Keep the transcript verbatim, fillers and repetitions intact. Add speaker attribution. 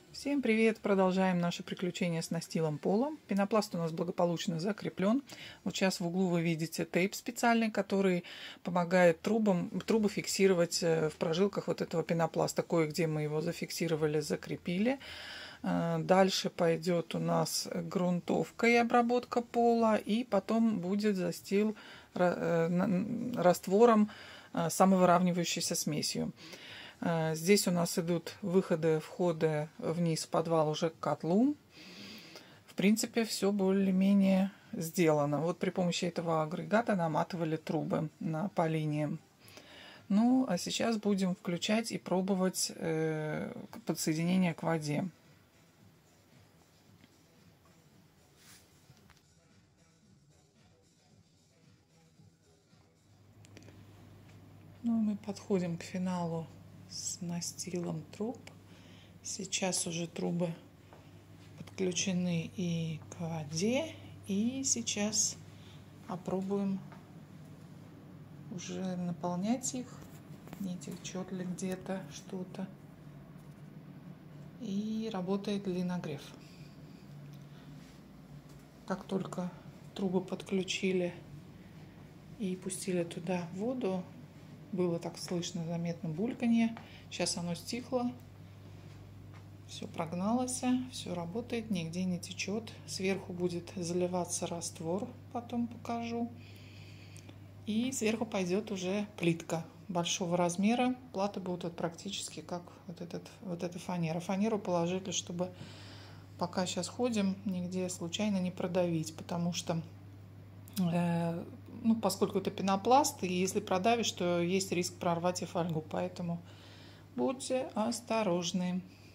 Speaker 1: Всем привет! Продолжаем наше приключение с настилом пола. Пенопласт у нас благополучно закреплен. Вот сейчас в углу вы видите тейп специальный, который помогает трубам, трубы фиксировать в прожилках вот этого пенопласта. Кое-где мы его зафиксировали, закрепили. Дальше пойдет у нас грунтовка и обработка пола, и потом будет застил раствором самовыравнивающейся смесью. Здесь у нас идут выходы, входы вниз в подвал уже к котлу. В принципе, все более-менее сделано. Вот при помощи этого агрегата наматывали трубы на, по линиям. Ну, а сейчас будем включать и пробовать э, подсоединение к воде. Ну, мы подходим к финалу с настилом труб. Сейчас уже трубы подключены и к воде. И сейчас опробуем уже наполнять их. Не течет ли где-то что-то. И работает ли нагрев. Как только трубы подключили и пустили туда воду, было так слышно, заметно бульканье. Сейчас оно стихло. Все прогналось, все работает, нигде не течет. Сверху будет заливаться раствор, потом покажу. И сверху пойдет уже плитка большого размера. Платы будут практически как вот, этот, вот эта фанера. Фанеру положили, чтобы пока сейчас ходим, нигде случайно не продавить, потому что э, ну, поскольку это пенопласт, и если продавишь, то есть риск прорвать и фольгу, поэтому будьте осторожны.